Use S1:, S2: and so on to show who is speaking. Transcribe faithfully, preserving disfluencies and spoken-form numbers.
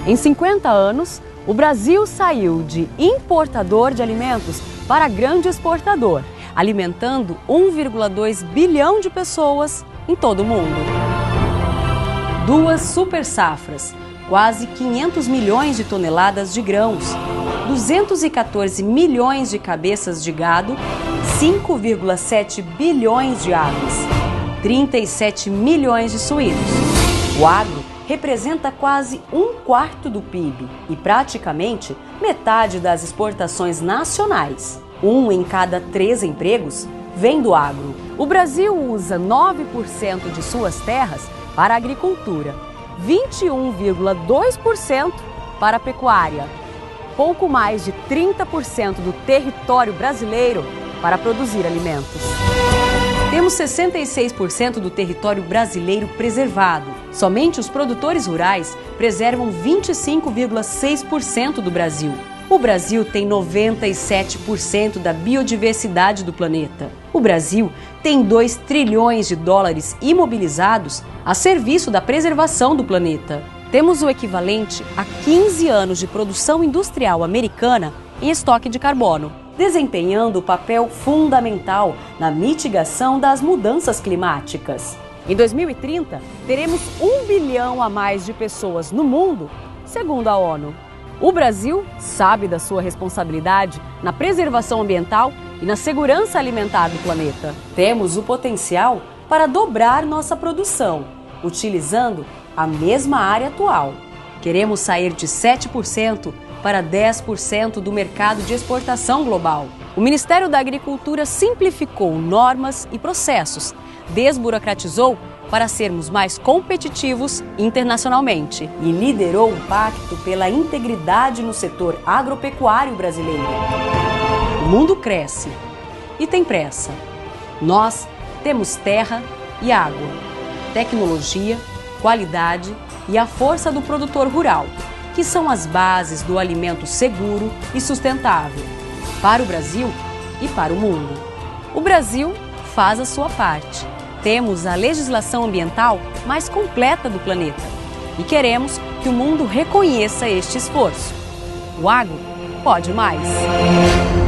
S1: Em cinquenta anos, o Brasil saiu de importador de alimentos para grande exportador, alimentando um vírgula dois bilhão de pessoas em todo o mundo. Duas super safras, quase quinhentos milhões de toneladas de grãos, duzentos e quatorze milhões de cabeças de gado, cinco vírgula sete bilhões de aves, trinta e sete milhões de suínos. O agro representa quase um quarto do P I B e praticamente metade das exportações nacionais. Um em cada três empregos vem do agro. O Brasil usa nove por cento de suas terras para a agricultura, vinte e um vírgula dois por cento para a pecuária, pouco mais de trinta por cento do território brasileiro para produzir alimentos. Temos sessenta e seis por cento do território brasileiro preservado. Somente os produtores rurais preservam vinte e cinco vírgula seis por cento do Brasil. O Brasil tem noventa e sete por cento da biodiversidade do planeta. O Brasil tem dois trilhões de dólares imobilizados a serviço da preservação do planeta. Temos o equivalente a quinze anos de produção industrial americana em estoque de carbono, desempenhando papel fundamental na mitigação das mudanças climáticas. Em dois mil e trinta, teremos um bilhão a mais de pessoas no mundo, segundo a ONU. O Brasil sabe da sua responsabilidade na preservação ambiental e na segurança alimentar do planeta. Temos o potencial para dobrar nossa produção, utilizando a mesma área atual. Queremos sair de sete por cento para dez por cento do mercado de exportação global. O Ministério da Agricultura simplificou normas e processos, desburocratizou para sermos mais competitivos internacionalmente e liderou o pacto pela integridade no setor agropecuário brasileiro. O mundo cresce e tem pressa. Nós temos terra e água, tecnologia, qualidade e a força do produtor rural, que são as bases do alimento seguro e sustentável para o Brasil e para o mundo. O Brasil faz a sua parte. Temos a legislação ambiental mais completa do planeta e queremos que o mundo reconheça este esforço. O agro pode mais.